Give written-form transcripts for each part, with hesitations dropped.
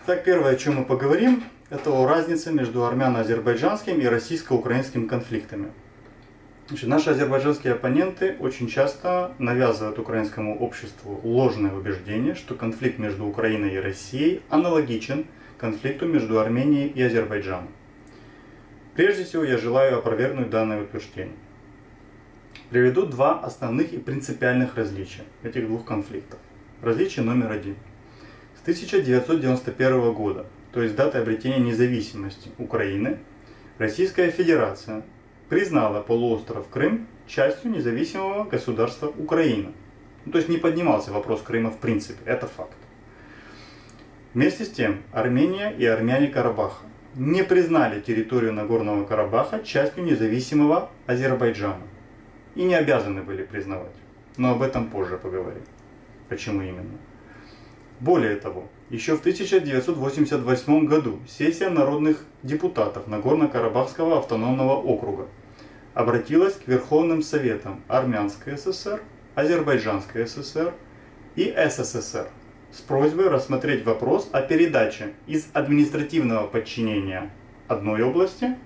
Так, первое, о чем мы поговорим, это о разнице между армяно-азербайджанским и российско-украинским конфликтами. Значит, наши азербайджанские оппоненты очень часто навязывают украинскому обществу ложное убеждение, что конфликт между Украиной и Россией аналогичен конфликту между Арменией и Азербайджаном. Прежде всего, я желаю опровергнуть данное утверждение. Приведу два основных и принципиальных различия этих двух конфликтов. Различие номер один. С 1991 года, то есть даты обретения независимости Украины, Российская Федерация признала полуостров Крым частью независимого государства Украина. То есть не поднимался вопрос Крыма в принципе, это факт. Вместе с тем, Армения и армяне Карабаха не признали территорию Нагорного Карабаха частью независимого Азербайджана. И не обязаны были признавать. Но об этом позже поговорим. Почему именно? Более того, еще в 1988 году сессия народных депутатов Нагорно-Карабахского автономного округа обратилась к Верховным Советам Армянской ССР, Азербайджанской ССР и СССР с просьбой рассмотреть вопрос о передаче из административного подчинения одной области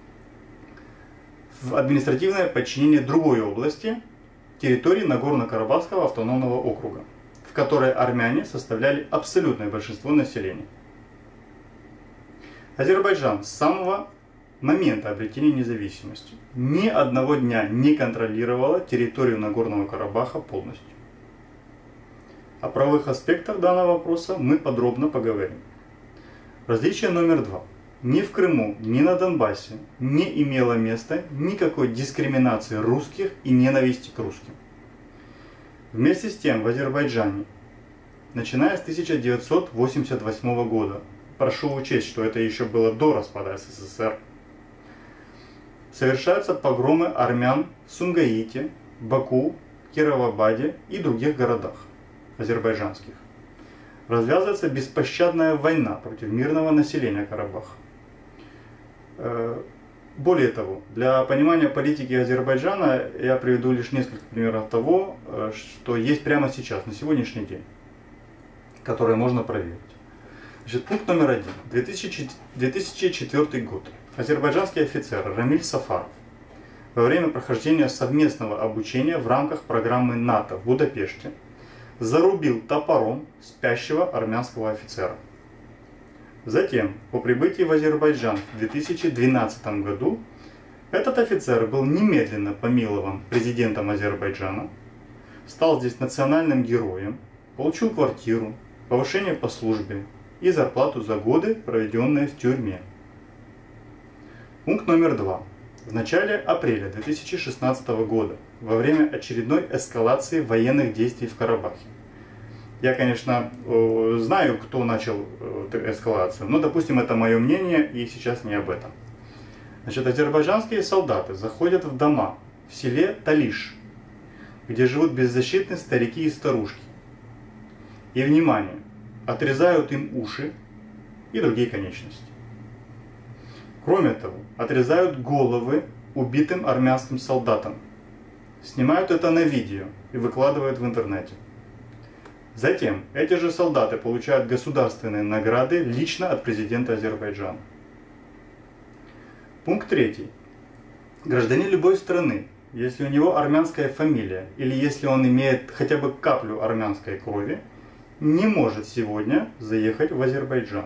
в административное подчинение другой области территории Нагорно-Карабахского автономного округа, в которой армяне составляли абсолютное большинство населения. Азербайджан с самого момента обретения независимости ни одного дня не контролировала территорию Нагорного Карабаха полностью. О правовых аспектах данного вопроса мы подробно поговорим. Различие номер два. Ни в Крыму, ни на Донбассе не имело места никакой дискриминации русских и ненависти к русским. Вместе с тем в Азербайджане, начиная с 1988 года, прошу учесть, что это еще было до распада СССР, совершаются погромы армян в Сумгаите, Баку, Кировабаде и других городах азербайджанских. Развязывается беспощадная война против мирного населения Карабаха. Более того, для понимания политики Азербайджана я приведу лишь несколько примеров того, что есть прямо сейчас, на сегодняшний день, которые можно проверить. Значит, пункт номер один. 2004 год. Азербайджанский офицер Рамиль Сафаров во время прохождения совместного обучения в рамках программы НАТО в Будапеште зарубил топором спящего армянского офицера. Затем, по прибытии в Азербайджан в 2012 году, этот офицер был немедленно помилован президентом Азербайджана, стал здесь национальным героем, получил квартиру, повышение по службе и зарплату за годы, проведенные в тюрьме. Пункт номер два. В начале апреля 2016 года, во время очередной эскалации военных действий в Карабахе. Я, конечно, знаю, кто начал эскалацию, но, допустим, это мое мнение, и сейчас не об этом. Значит, азербайджанские солдаты заходят в дома в селе Талиш, где живут беззащитные старики и старушки. И, внимание, отрезают им уши и другие конечности. Кроме того, отрезают головы убитым армянским солдатам. Снимают это на видео и выкладывают в интернете. Затем эти же солдаты получают государственные награды лично от президента Азербайджана. Пункт третий. Гражданин любой страны, если у него армянская фамилия или если он имеет хотя бы каплю армянской крови, не может сегодня заехать в Азербайджан.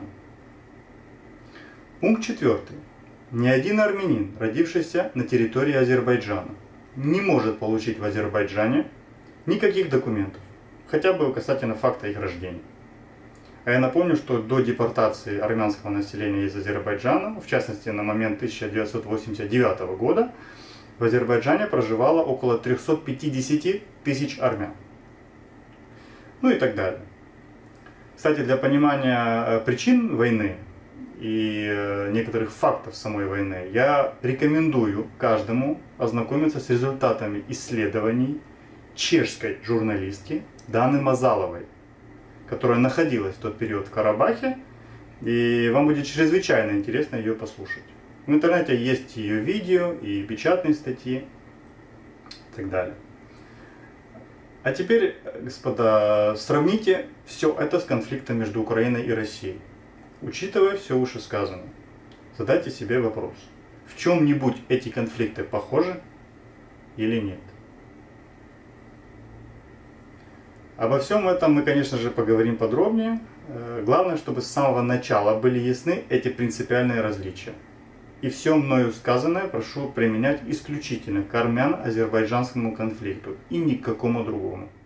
Пункт четвертый. Ни один армянин, родившийся на территории Азербайджана, не может получить в Азербайджане никаких документов, хотя бы касательно факта их рождения. А я напомню, что до депортации армянского населения из Азербайджана, в частности на момент 1989 года, в Азербайджане проживало около 350 тысяч армян. Ну и так далее. Кстати, для понимания причин войны и некоторых фактов самой войны, я рекомендую каждому ознакомиться с результатами исследований чешской журналистки Даны Мазаловой, которая находилась в тот период в Карабахе, и вам будет чрезвычайно интересно ее послушать. В интернете есть ее видео и печатные статьи и так далее. А теперь, господа, сравните все это с конфликтом между Украиной и Россией. Учитывая все вышесказанное, задайте себе вопрос, в чем-нибудь эти конфликты похожи или нет? Обо всем этом мы, конечно же, поговорим подробнее. Главное, чтобы с самого начала были ясны эти принципиальные различия. И все мною сказанное прошу применять исключительно к армяно-азербайджанскому конфликту и ни к какому другому.